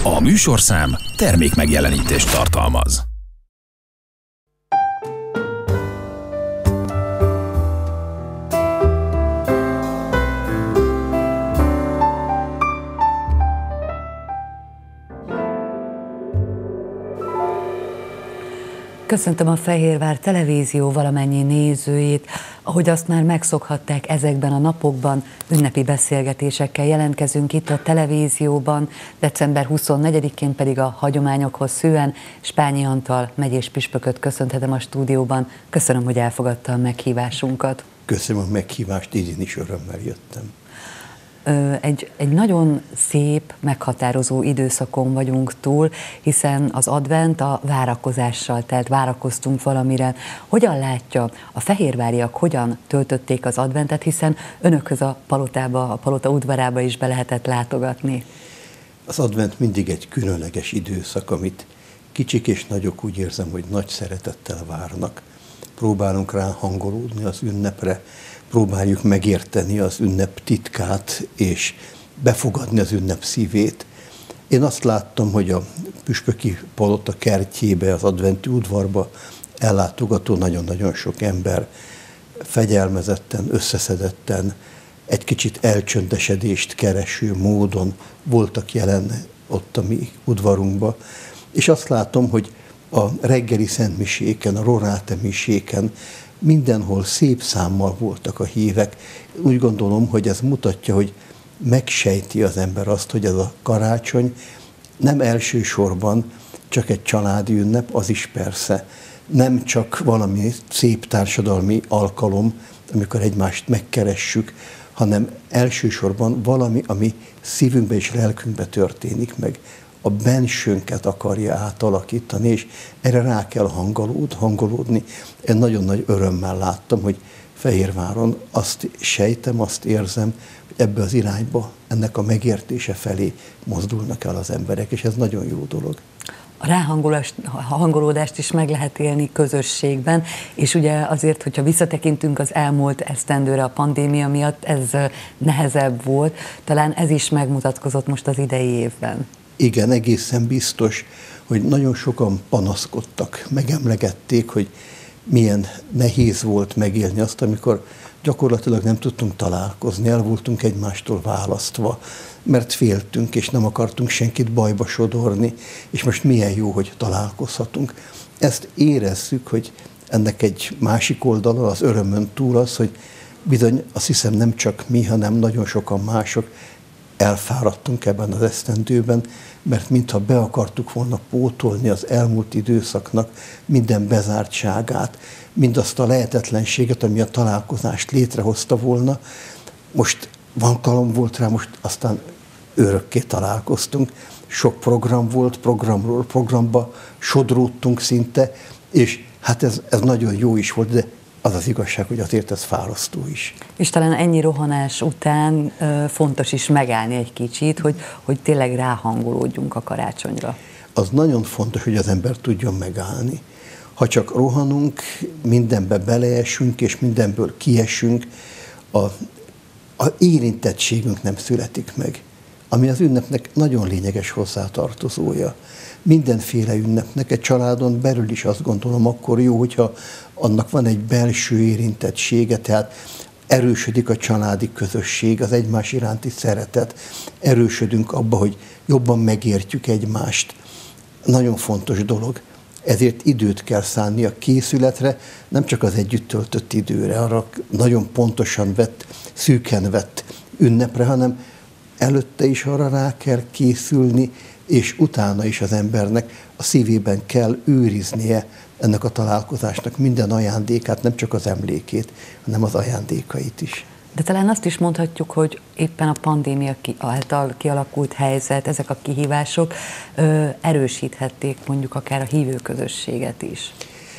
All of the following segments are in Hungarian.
A műsorszám termékmegjelenítést tartalmaz. Köszöntöm a Fehérvár Televízió valamennyi nézőjét. Ahogy azt már megszokhatták ezekben a napokban, ünnepi beszélgetésekkel jelentkezünk itt a televízióban. December 24-én pedig a hagyományokhoz szűen Spányi Antal megyés püspököt köszönhetem a stúdióban. Köszönöm, hogy elfogadta a meghívásunkat. Köszönöm a meghívást, én is örömmel jöttem. Egy nagyon szép, meghatározó időszakon vagyunk túl, hiszen az advent a várakozással telt, várakoztunk valamire. Hogyan látja, a fehérváriak hogyan töltötték az adventet, hiszen önökhöz a palotába, a palota udvarába is be lehetett látogatni? Az advent mindig egy különleges időszak, amit kicsik és nagyok úgy érzem, hogy nagy szeretettel várnak. Próbálunk rá hangolódni az ünnepre, próbáljuk megérteni az ünnep titkát, és befogadni az ünnep szívét. Én azt láttam, hogy a püspöki palota kertjébe, az adventi udvarba ellátogató nagyon-nagyon sok ember fegyelmezetten, összeszedetten, egy kicsit elcsöndesedést kereső módon voltak jelen ott a mi udvarunkba. És azt látom, hogy a reggeli szentmiséken, a roráte miséken mindenhol szép számmal voltak a hívek. Úgy gondolom, hogy ez mutatja, hogy megsejti az ember azt, hogy ez a karácsony nem elsősorban csak egy családi ünnep, az is persze. Nem csak valami szép társadalmi alkalom, amikor egymást megkeressük, hanem elsősorban valami, ami szívünkbe és lelkünkbe történik meg. A bensőnket akarja átalakítani, és erre rá kell hangolódni. Én nagyon nagy örömmel láttam, hogy Fehérváron azt sejtem, azt érzem, hogy ebbe az irányba, ennek a megértése felé mozdulnak el az emberek, és ez nagyon jó dolog. A ráhangolódást is meg lehet élni közösségben, és ugye azért, hogyha visszatekintünk az elmúlt esztendőre a pandémia miatt, ez nehezebb volt, talán ez is megmutatkozott most az idei évben. Igen, egészen biztos, hogy nagyon sokan panaszkodtak, megemlegették, hogy milyen nehéz volt megélni azt, amikor gyakorlatilag nem tudtunk találkozni, el voltunk egymástól választva, mert féltünk, és nem akartunk senkit bajba sodorni, és most milyen jó, hogy találkozhatunk. Ezt érezzük, hogy ennek egy másik oldala, az örömön túl az, hogy bizony azt hiszem nem csak mi, hanem nagyon sokan mások elfáradtunk ebben az esztendőben, mert mintha be akartuk volna pótolni az elmúlt időszaknak minden bezártságát, mindazt a lehetetlenséget, ami a találkozást létrehozta volna. Most alkalom volt rá, most aztán örökké találkoztunk. Sok program volt, programról programba sodródtunk szinte, és hát ez nagyon jó is volt, de az az igazság, hogy azért ez fárasztó is. És talán ennyi rohanás után fontos is megállni egy kicsit, hogy tényleg ráhangolódjunk a karácsonyra. Az nagyon fontos, hogy az ember tudjon megállni. Ha csak rohanunk, mindenbe beleesünk, és mindenből kiesünk, a érintettségünk nem születik meg, ami az ünnepnek nagyon lényeges hozzátartozója. Mindenféle ünnepnek, egy családon belül is azt gondolom akkor jó, hogyha annak van egy belső érintettsége, tehát erősödik a családi közösség, az egymás iránti szeretet, erősödünk abba, hogy jobban megértjük egymást. Nagyon fontos dolog. Ezért időt kell szánni a készületre, nem csak az együtt töltött időre, arra nagyon pontosan szűken vett ünnepre, hanem előtte is arra rá kell készülni, és utána is az embernek a szívében kell őriznie ennek a találkozásnak minden ajándékát, nem csak az emlékét, hanem az ajándékait is. De talán azt is mondhatjuk, hogy éppen a pandémia által kialakult helyzet, ezek a kihívások erősíthették mondjuk akár a hívőközösséget is.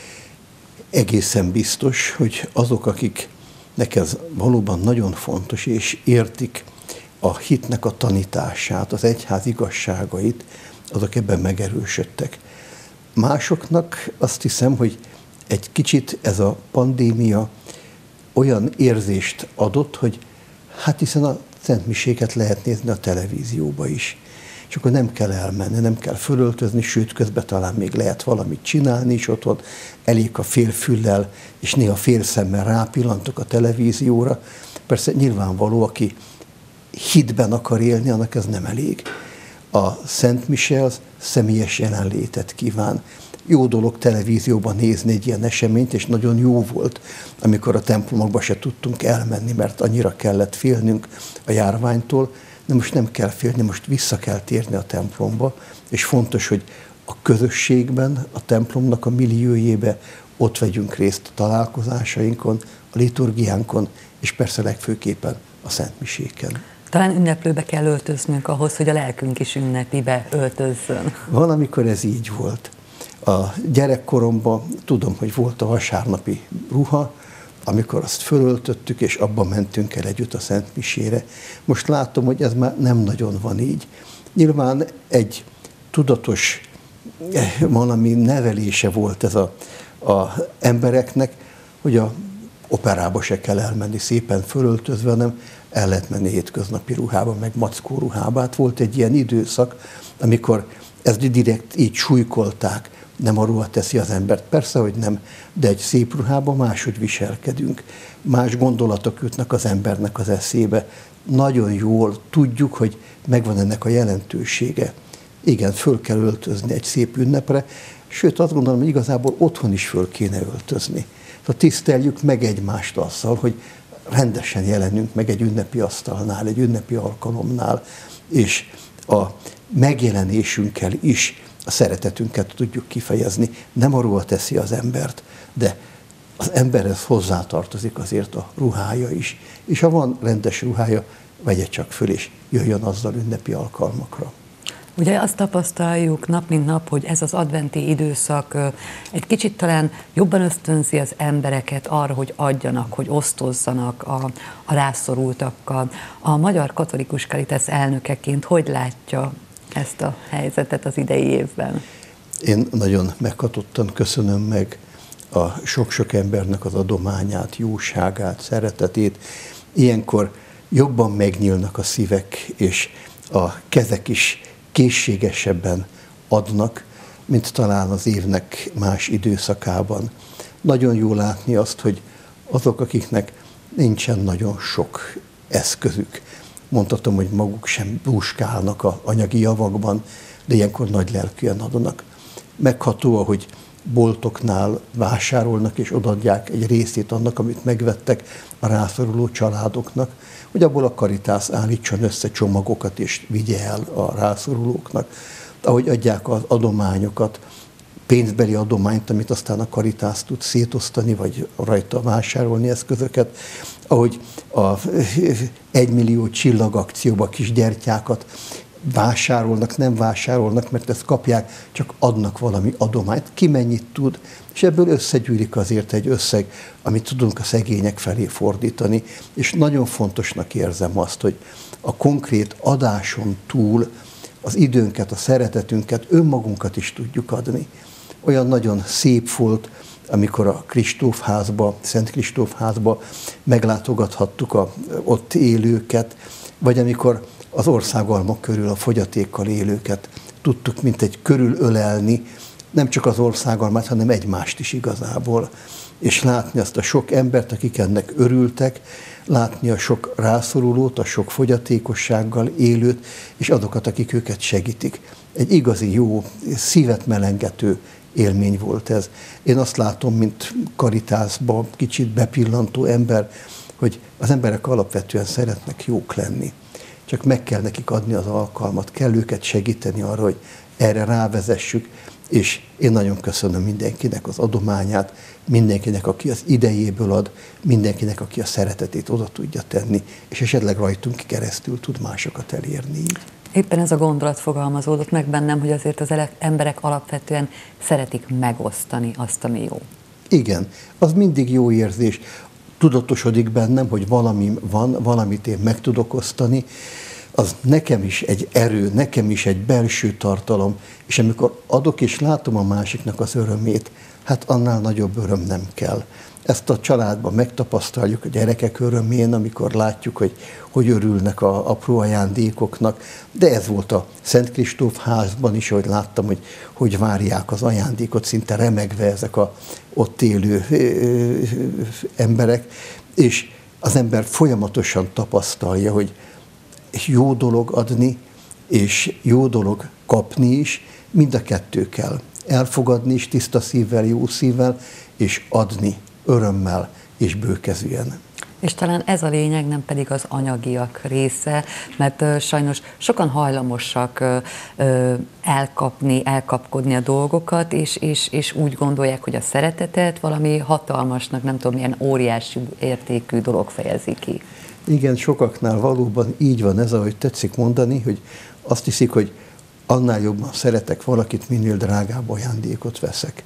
Egészen biztos, hogy azok, akiknek ez valóban nagyon fontos, és értik a hitnek a tanítását, az egyház igazságait, azok ebben megerősödtek. Másoknak azt hiszem, hogy egy kicsit ez a pandémia olyan érzést adott, hogy hát hiszen a szentmiséket lehet nézni a televízióba is. És és akkor nem kell elmenni, nem kell fölöltözni, sőt, közben talán még lehet valamit csinálni is otthon, elég a fél füllel, és néha fél szemmel rápillantok a televízióra. Persze nyilvánvaló, aki hitben akar élni, annak ez nem elég. A Szent Mise az személyes jelenlétet kíván. Jó dolog televízióban nézni egy ilyen eseményt, és nagyon jó volt, amikor a templomokba se tudtunk elmenni, mert annyira kellett félnünk a járványtól, de most nem kell félni, most vissza kell térni a templomba, és fontos, hogy a közösségben, a templomnak a milliójébe ott vegyünk részt a találkozásainkon, a liturgiánkon, és persze legfőképpen a Szent Miséken. Talán ünneplőbe kell öltöznünk ahhoz, hogy a lelkünk is ünnepibe öltözzön. Valamikor ez így volt. A gyerekkoromban tudom, hogy volt a vasárnapi ruha, amikor azt fölöltöttük, és abban mentünk el együtt a Szent Misére. Most látom, hogy ez már nem nagyon van így. Nyilván egy tudatos valami nevelése volt ez a embereknek, hogy a operába se kell elmenni szépen fölöltözve, hanem el lehet menni hétköznapi ruhába, meg mackó ruhába. Hát volt egy ilyen időszak, amikor ezt direkt így súlykolták, nem a ruha teszi az embert. Persze, hogy nem, de egy szép ruhában máshogy viselkedünk. Más gondolatok jutnak az embernek az eszébe. Nagyon jól tudjuk, hogy megvan ennek a jelentősége. Igen, föl kell öltözni egy szép ünnepre, sőt azt gondolom, hogy igazából otthon is föl kéne öltözni. Tehát tiszteljük meg egymást azzal, hogy rendesen jelenünk meg egy ünnepi asztalnál, egy ünnepi alkalomnál, és a megjelenésünkkel is a szeretetünket tudjuk kifejezni. Nem a ruha teszi az embert, de az emberhez hozzátartozik azért a ruhája is. És ha van rendes ruhája, vegye csak föl, és jöjjön azzal ünnepi alkalmakra. Ugye azt tapasztaljuk nap mint nap, hogy ez az adventi időszak egy kicsit talán jobban ösztönzi az embereket arra, hogy adjanak, hogy osztozzanak a rászorultakkal. A Magyar Katolikus Caritas elnökeként hogy látja ezt a helyzetet az idei évben? Én nagyon meghatottan köszönöm meg a sok-sok embernek az adományát, jóságát, szeretetét. Ilyenkor jobban megnyílnak a szívek, és a kezek is készségesebben adnak, mint talán az évnek más időszakában. Nagyon jó látni azt, hogy azok, akiknek nincsen nagyon sok eszközük, mondhatom, hogy maguk sem dúskálnak az anyagi javakban, de ilyenkor nagy lelkűen adnak. Megható, ahogy boltoknál vásárolnak és odaadják egy részét annak, amit megvettek a rászoruló családoknak, hogy abból a Caritas állítson össze csomagokat és vigye el a rászorulóknak. Ahogy adják az adományokat, pénzbeli adományt, amit aztán a Caritas tud szétosztani, vagy rajta vásárolni eszközöket, ahogy a 1 millió csillag akcióba kis gyertyákat vásárolnak, nem vásárolnak, mert ezt kapják, csak adnak valami adományt, ki mennyit tud, és ebből összegyűlik azért egy összeg, amit tudunk a szegények felé fordítani, és nagyon fontosnak érzem azt, hogy a konkrét adáson túl az időnket, a szeretetünket, önmagunkat is tudjuk adni. Olyan nagyon szép volt, amikor a Kristófházba, Szent Kristófházba meglátogathattuk a ott élőket, vagy amikor az országalmak körül a fogyatékkal élőket tudtuk mintegy körülölelni, nem csak az országalmát, hanem egymást is igazából. És látni azt a sok embert, akik ennek örültek, látni a sok rászorulót, a sok fogyatékossággal élőt, és azokat, akik őket segítik. Egy igazi jó, szívet melengető élmény volt ez. Én azt látom, mint Caritasba kicsit bepillantó ember, hogy az emberek alapvetően szeretnek jók lenni. Csak meg kell nekik adni az alkalmat, kell őket segíteni arra, hogy erre rávezessük, és én nagyon köszönöm mindenkinek az adományát, mindenkinek, aki az idejéből ad, mindenkinek, aki a szeretetét oda tudja tenni, és esetleg rajtunk keresztül tud másokat elérni így. Éppen ez a gondolat fogalmazódott meg bennem, hogy azért az emberek alapvetően szeretik megosztani azt, ami jó. Igen, az mindig jó érzés. Tudatosodik bennem, hogy valami van, valamit én meg tudok osztani, az nekem is egy erő, nekem is egy belső tartalom, és amikor adok és látom a másiknak az örömét, hát annál nagyobb öröm nem kell. ezt a családban megtapasztaljuk a gyerekek örömén, amikor látjuk, hogy örülnek a apró ajándékoknak, de ez volt a Szent Kristóf házban is, ahogy láttam, hogy várják az ajándékot, szinte remegve ezek a ott élő emberek, és az ember folyamatosan tapasztalja, hogy jó dolog adni, és jó dolog kapni is, mind a kettő kell. Elfogadni is tiszta szívvel, jó szívvel, és adni örömmel és bőkezűen. És talán ez a lényeg, nem pedig az anyagiak része, mert sajnos sokan hajlamosak elkapkodni a dolgokat, és úgy gondolják, hogy a szeretetet valami hatalmasnak, nem tudom, milyen óriási értékű dolog fejezi ki. Igen, sokaknál valóban így van ez, ahogy tetszik mondani, hogy azt hiszik, hogy annál jobban szeretek valakit, minél drágább ajándékot veszek.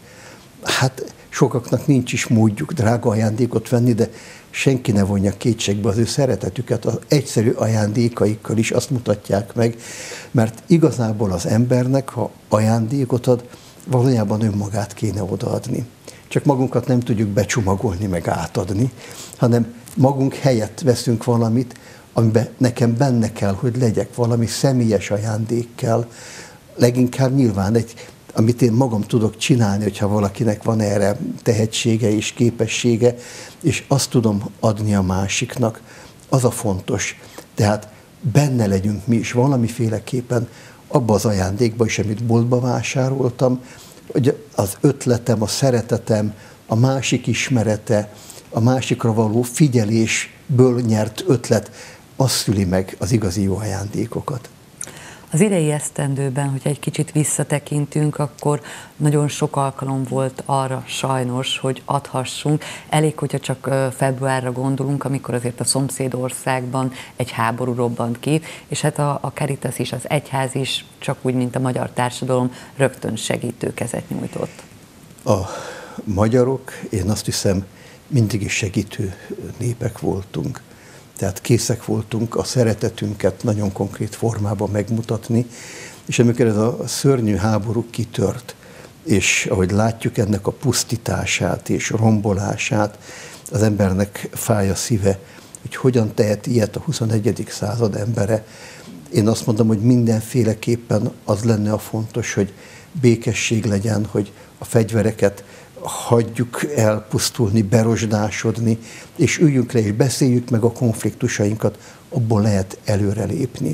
Hát sokaknak nincs is módjuk drága ajándékot venni, de senki ne vonja kétségbe az ő szeretetüket. Az egyszerű ajándékaikkal is azt mutatják meg, mert igazából az embernek, ha ajándékot ad, valójában önmagát kéne odaadni. Csak magunkat nem tudjuk becsomagolni, meg átadni, hanem magunk helyett veszünk valamit, amiben nekem benne kell, hogy legyek valami személyes ajándék kell. Leginkább nyilván amit én magam tudok csinálni, hogyha valakinek van erre tehetsége és képessége, és azt tudom adni a másiknak, az a fontos. Tehát benne legyünk mi is valamiféleképpen abba az ajándékba is, amit boltba vásároltam, hogy az ötletem, a szeretetem, a másik ismerete, a másikra való figyelésből nyert ötlet, az szüli meg az igazi jó ajándékokat. Az idei esztendőben, hogyha egy kicsit visszatekintünk, akkor nagyon sok alkalom volt arra sajnos, hogy adhassunk. Elég, hogyha csak februárra gondolunk, amikor azért a szomszédországban egy háború robbant ki, és hát a Caritas is, az egyház is, csak úgy, mint a magyar társadalom, rögtön segítő kezet nyújtott. A magyarok, én azt hiszem, mindig is segítő népek voltunk. Tehát készek voltunk a szeretetünket nagyon konkrét formában megmutatni, és amikor ez a szörnyű háború kitört, és ahogy látjuk ennek a pusztítását és rombolását, az embernek fáj a szíve, hogy hogyan tehet ilyet a 21. század embere. Én azt mondom, hogy mindenféleképpen az lenne a fontos, hogy békesség legyen, hogy a fegyvereket hagyjuk elpusztulni, berosdásodni, és üljünk le és beszéljük meg a konfliktusainkat, abból lehet előrelépni.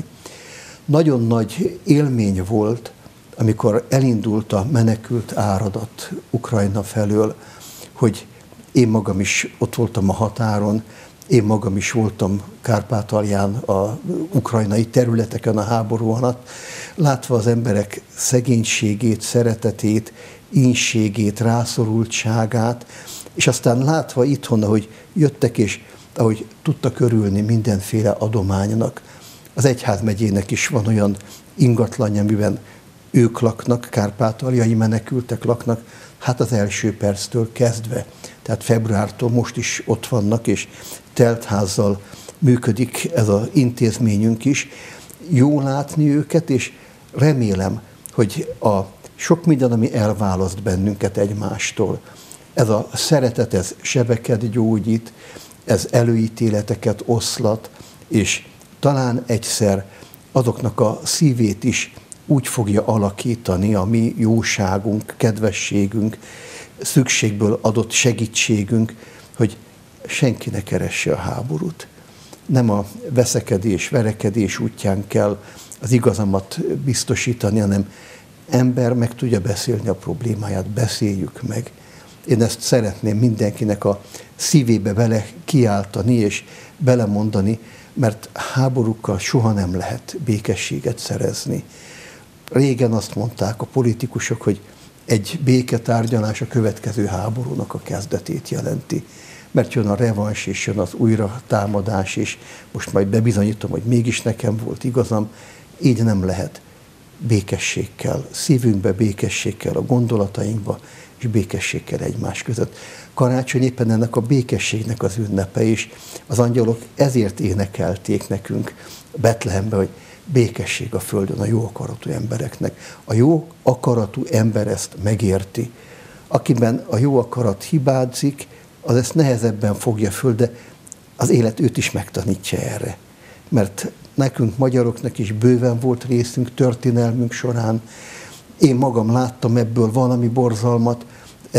Nagyon nagy élmény volt, amikor elindult a menekült áradat Ukrajna felől, hogy én magam is ott voltam a határon, én magam is voltam Kárpátalján, a ukrajnai területeken a háború alatt, látva az emberek szegénységét, szeretetét, ínségét, rászorultságát, és aztán látva itthon, ahogy jöttek, és ahogy tudtak örülni mindenféle adománynak. Az egyházmegyének is van olyan ingatlanja, amiben ők laknak, kárpátaljai menekültek laknak, hát az első perctől kezdve. Tehát februártól most is ott vannak, és teltházzal működik ez az intézményünk is. Jó látni őket, és remélem, hogy a sok minden, ami elválaszt bennünket egymástól. Ez a szeretet, ez sebeket gyógyít, ez előítéleteket oszlat, és talán egyszer azoknak a szívét is úgy fogja alakítani a mi jóságunk, kedvességünk, szükségből adott segítségünk, hogy senki ne keresse a háborút. Nem a veszekedés, verekedés útján kell az igazamat biztosítani, hanem ember meg tudja beszélni a problémáját, beszéljük meg. Én ezt szeretném mindenkinek a szívébe bele kiáltani és belemondani, mert háborúkkal soha nem lehet békességet szerezni. Régen azt mondták a politikusok, hogy egy béketárgyalás a következő háborúnak a kezdetét jelenti. Mert jön a revans, és jön az újratámadás, és most majd bebizonyítom, hogy mégis nekem volt igazam. Így nem lehet. Békesség kell, szívünkbe békesség kell, a gondolatainkba, és békesség kell egymás között. Karácsony éppen ennek a békességnek az ünnepe, és az angyalok ezért énekelték nekünk Betlehembe, hogy békesség a földön a jó akaratú embereknek. A jó akaratú ember ezt megérti. Akiben a jó akarat hibázik, az ezt nehezebben fogja föl, de az élet őt is megtanítja erre. Mert nekünk magyaroknak is bőven volt részünk történelmünk során. Én magam láttam ebből valami borzalmat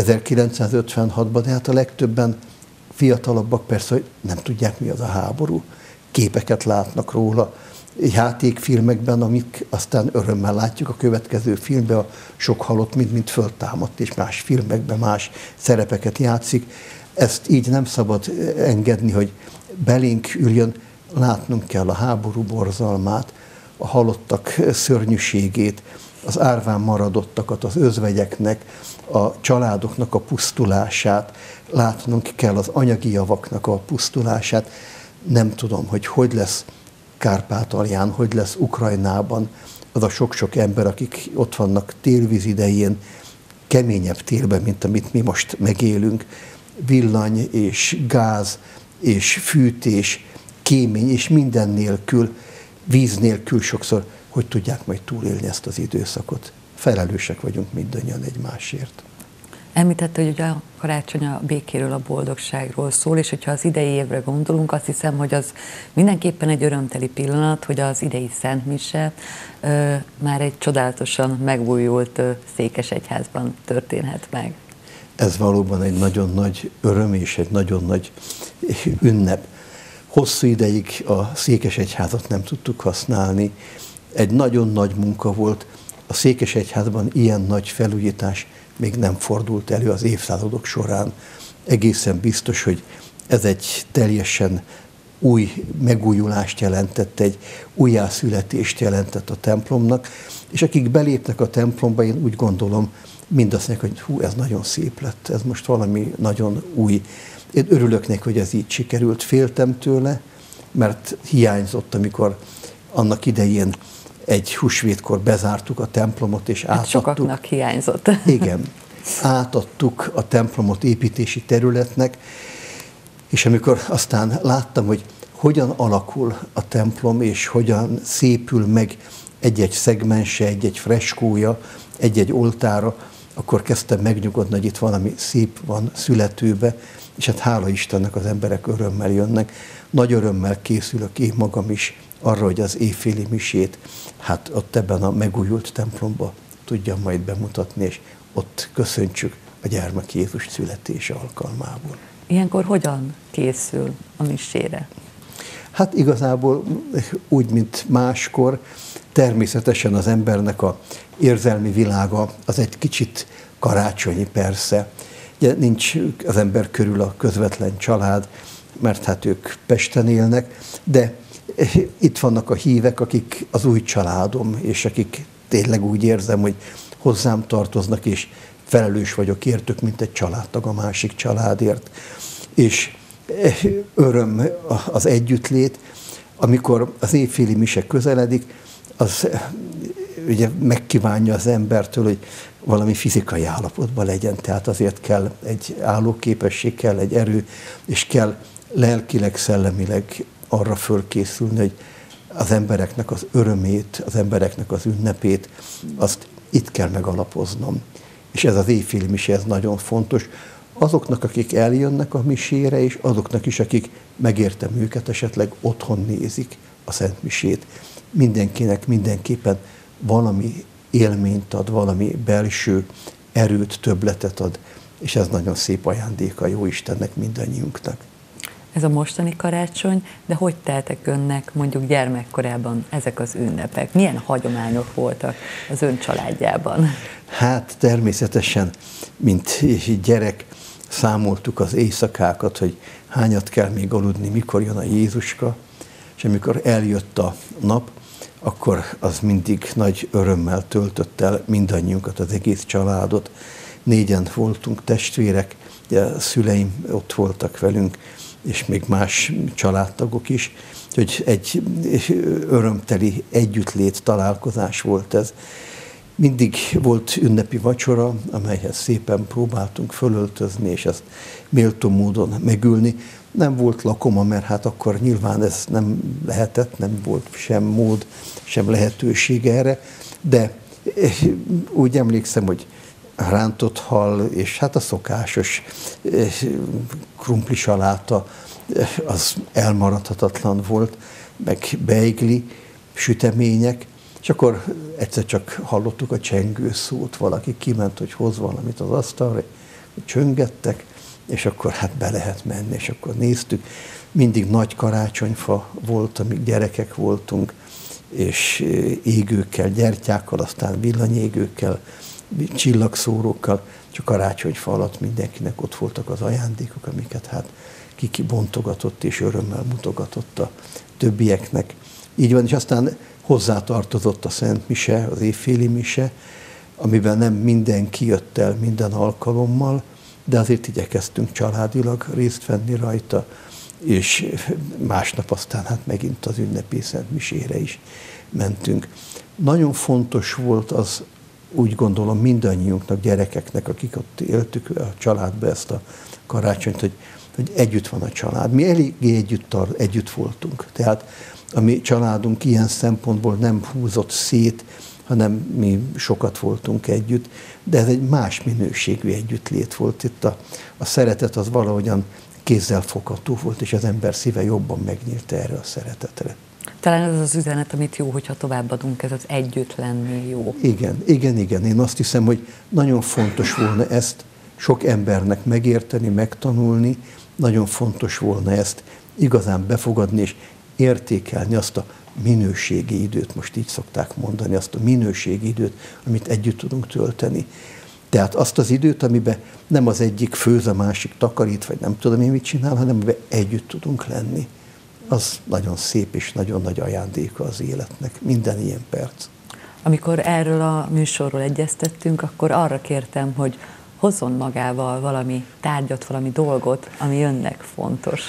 1956-ban, de hát a legtöbben fiatalabbak persze, hogy nem tudják, mi az a háború. Képeket látnak róla, játékfilmekben, amik aztán örömmel látjuk a következő filmben, a sok halott mint föltámadt, és más filmekben más szerepeket játszik. Ezt így nem szabad engedni, hogy belénk üljön, látnunk kell a háború borzalmát, a halottak szörnyűségét, az árván maradottakat, az özvegyeknek, a családoknak a pusztulását, látnunk kell az anyagi javaknak a pusztulását. Nem tudom, hogy lesz Kárpátalján, hogy lesz Ukrajnában az a sok-sok ember, akik ott vannak télvíz idején, keményebb télben, mint amit mi most megélünk, villany és gáz és fűtés, kémény és minden nélkül, víz nélkül sokszor, hogy tudják majd túlélni ezt az időszakot. Felelősek vagyunk mindannyian egymásért. Említette, hogy ugye a karácsony a békéről, a boldogságról szól, és hogyha az idei évre gondolunk, azt hiszem, hogy az mindenképpen egy örömteli pillanat, hogy az idei szentmise már egy csodálatosan megújult székesegyházban történhet meg. Ez valóban egy nagyon nagy öröm és egy nagyon nagy ünnep. Hosszú ideig a székesegyházat nem tudtuk használni. Egy nagyon nagy munka volt. A székesegyházban ilyen nagy felújítás még nem fordult elő az évszázadok során. Egészen biztos, hogy ez egy teljesen új megújulást jelentett, egy újjászületést jelentett a templomnak, és akik belépnek a templomba, én úgy gondolom, mind azt mondják, hogy hú, ez nagyon szép lett, ez most valami nagyon új. Én örülök neki, hogy ez így sikerült, féltem tőle, mert hiányzott, amikor annak idején egy húsvétkor bezártuk a templomot, és átadtuk. Sokaknak hiányzott. Igen, átadtuk a templomot építési területnek, és amikor aztán láttam, hogy hogyan alakul a templom, és hogyan szépül meg egy-egy szegmense, egy-egy freskója, egy-egy oltára, akkor kezdtem megnyugodni, hogy itt valami szép van születőbe, és hát hála Istennek az emberek örömmel jönnek. Nagy örömmel készülök én magam is arra, hogy az éjféli misét, hát ott ebben a megújult templomba tudjam majd bemutatni, és ott köszöntsük a gyermek Jézus születése alkalmából. Ilyenkor hogyan készül a misére? Hát igazából úgy, mint máskor, természetesen az embernek a érzelmi világa az egy kicsit karácsonyi persze. Ugye nincs az ember körül a közvetlen család, mert hát ők Pesten élnek, de itt vannak a hívek, akik az új családom, és akik tényleg úgy érzem, hogy hozzám tartoznak, és felelős vagyok értük, mint egy családtag a másik családért. És öröm az együttlét, amikor az évféli mise közeledik, az ugye megkívánja az embertől, hogy valami fizikai állapotban legyen, tehát azért kell egy állóképesség, kell egy erő, és kell lelkileg, szellemileg arra fölkészülni, hogy az embereknek az örömét, az embereknek az ünnepét, azt itt kell megalapoznom. És ez az évféli mise, ez nagyon fontos. Azoknak, akik eljönnek a misére, és azoknak is, akik megértem őket, esetleg otthon nézik a Szent Misét. Mindenkinek mindenképpen valami élményt ad, valami belső erőt, többletet ad, és ez nagyon szép ajándéka a Jóistennek, mindannyiunknak. Ez a mostani karácsony, de hogy teltek önnek mondjuk gyermekkorában ezek az ünnepek? Milyen hagyományok voltak az ön családjában? Hát természetesen, mint gyerek, számoltuk az éjszakákat, hogy hányat kell még aludni, mikor jön a Jézuska, és amikor eljött a nap, akkor az mindig nagy örömmel töltött el mindannyiunkat, az egész családot. 4-en voltunk testvérek, a szüleim ott voltak velünk, és még más családtagok is, hogy egy örömteli együttlét, találkozás volt ez. Mindig volt ünnepi vacsora, amelyhez szépen próbáltunk fölöltözni, és ezt méltó módon megülni. Nem volt lakoma, mert hát akkor nyilván ez nem lehetett, nem volt sem mód, sem lehetőség erre, de úgy emlékszem, hogy rántott hal, és hát a szokásos krumplisaláta, az elmaradhatatlan volt, meg beigli, sütemények, és akkor egyszer csak hallottuk a csengő szót, valaki kiment, hogy hoz valamit az asztalra, csöngettek, és akkor hát be lehet menni, és akkor néztük. Mindig nagy karácsonyfa volt, amíg gyerekek voltunk, és égőkkel, gyertyákkal, aztán villanyégőkkel, csillagszórókkal, csak karácsonyfa alatt mindenkinek ott voltak az ajándékok, amiket hát ki bontogatott és örömmel mutogatott a többieknek. Így van, és aztán hozzátartozott a Szent Mise, az évféli mise, amiben nem mindenki jött el minden alkalommal, de azért igyekeztünk családilag részt venni rajta, és másnap aztán hát megint az ünnepi Szent Misére is mentünk. Nagyon fontos volt az, úgy gondolom, mindannyiunknak, gyerekeknek, akik ott éltük a családba ezt a karácsonyt, hogy együtt van a család. Mi eléggé együtt voltunk. Tehát a mi családunk ilyen szempontból nem húzott szét, hanem mi sokat voltunk együtt, de ez egy más minőségű együttlét volt. Itt a szeretet az valahogyan kézzelfogható volt, és az ember szíve jobban megnyílt erre a szeretetre. Talán ez az üzenet, amit jó, hogyha továbbadunk, ez az együtt lenni jó. Igen. Én azt hiszem, hogy nagyon fontos volna ezt sok embernek megérteni, megtanulni, nagyon fontos volna ezt igazán befogadni, és értékelni azt a minőségi időt, most így szokták mondani, azt a minőségi időt, amit együtt tudunk tölteni. Tehát azt az időt, amiben nem az egyik főz, a másik takarít, vagy nem tudom én mit csinál, hanem amiben együtt tudunk lenni. Az nagyon szép és nagyon nagy ajándéka az életnek, minden ilyen perc. Amikor erről a műsorról egyeztettünk, akkor arra kértem, hogy hozzon magával valami tárgyat, valami dolgot, ami önnek fontos.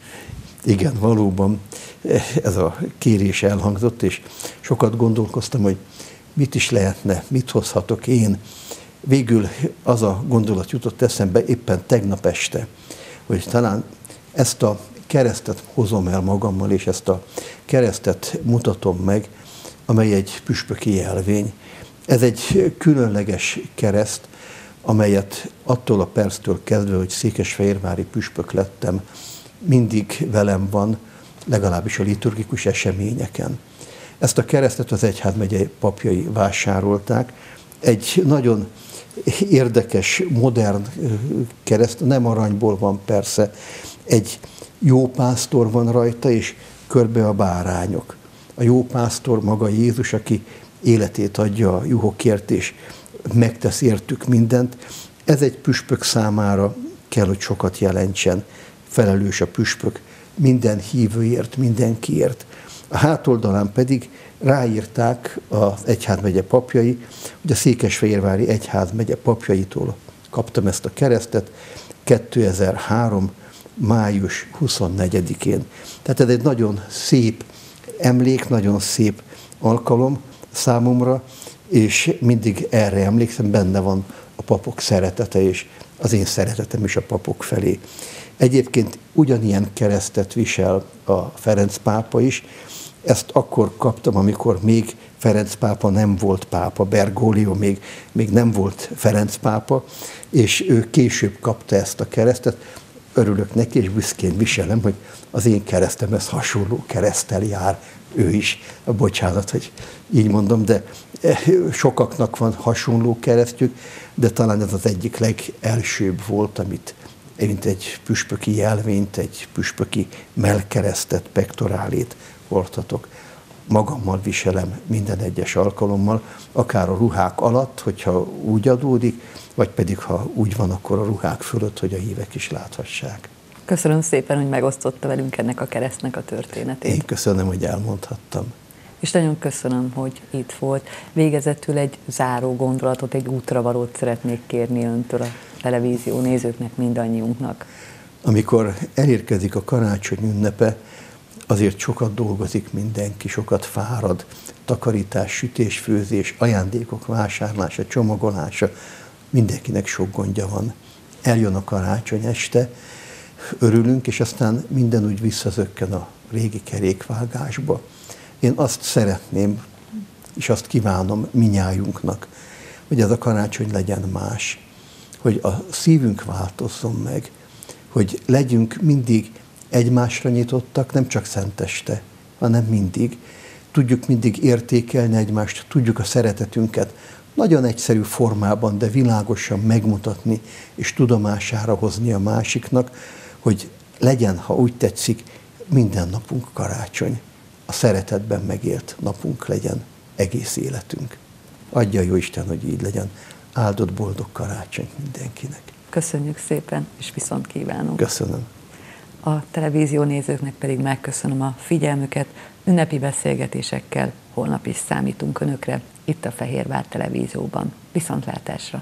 Igen, valóban ez a kérés elhangzott, és sokat gondolkoztam, hogy mit is lehetne, mit hozhatok én. Végül az a gondolat jutott eszembe éppen tegnap este, hogy talán ezt a keresztet hozom el magammal, és ezt a keresztet mutatom meg, amely egy püspöki jelvény. Ez egy különleges kereszt, amelyet attól a perctől kezdve, hogy székesfehérvári püspök lettem, mindig velem van, legalábbis a liturgikus eseményeken. Ezt a keresztet az egyházmegye papjai vásárolták. Egy nagyon érdekes, modern kereszt, nem aranyból van persze, egy jó pásztor van rajta, és körbe a bárányok. A jó pásztor maga Jézus, aki életét adja a juhokért, és megtesz értük mindent. Ez egy püspök számára kell, hogy sokat jelentsen. Felelős a püspök minden hívőért, mindenkiért. A hátoldalán pedig ráírták az egyházmegye papjai, hogy a székesfehérvári egyházmegye papjaitól kaptam ezt a keresztet 2003. május 24-én. Tehát ez egy nagyon szép emlék, nagyon szép alkalom számomra, és mindig erre emlékszem, benne van a papok szeretete, és az én szeretetem is a papok felé. Egyébként ugyanilyen keresztet visel a Ferenc pápa is. Ezt akkor kaptam, amikor még Ferenc pápa nem volt pápa, Bergoglio még nem volt Ferenc pápa, és ő később kapta ezt a keresztet. Örülök neki, és büszkén viselem, hogy az én keresztemhez hasonló kereszttel jár ő is. Bocsánat, hogy így mondom, de sokaknak van hasonló keresztjük, de talán ez az egyik legelsőbb volt, amit mint egy püspöki jelvényt, egy püspöki mellkeresztet, pektorálét hordhatok. Magammal viselem minden egyes alkalommal, akár a ruhák alatt, hogyha úgy adódik, vagy pedig ha úgy van, akkor a ruhák fölött, hogy a hívek is láthassák. Köszönöm szépen, hogy megosztotta velünk ennek a keresztnek a történetét. Én köszönöm, hogy elmondhattam. És nagyon köszönöm, hogy itt volt. Végezetül egy záró gondolatot, egy útravalót szeretnék kérni öntől, a televízió nézőknek, mindannyiunknak. Amikor elérkezik a karácsony ünnepe, azért sokat dolgozik mindenki, sokat fárad, takarítás, sütés, főzés, ajándékok vásárlása, csomagolása, mindenkinek sok gondja van. Eljön a karácsony este, örülünk, és aztán minden úgy visszazökken a régi kerékvágásba. Én azt szeretném, és azt kívánom minnyájunknak, hogy ez a karácsony legyen más, hogy a szívünk változzon meg, hogy legyünk mindig egymásra nyitottak, nem csak szenteste, hanem mindig. Tudjuk mindig értékelni egymást, tudjuk a szeretetünket nagyon egyszerű formában, de világosan megmutatni és tudomására hozni a másiknak, hogy legyen, ha úgy tetszik, minden napunk karácsony. A szeretetben megélt napunk legyen egész életünk. Adja Jóisten, hogy így legyen. Áldott boldog karácsonyt mindenkinek. Köszönjük szépen, és viszont kívánunk. Köszönöm. A televízió nézőknek pedig megköszönöm a figyelmüket. Ünnepi beszélgetésekkel holnap is számítunk Önökre, itt a Fehérvár Televízióban. Viszontlátásra!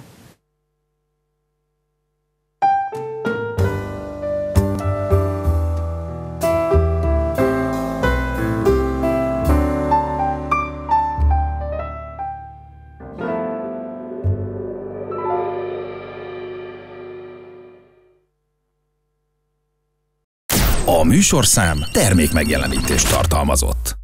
A műsorszám termék megjelenítést tartalmazott.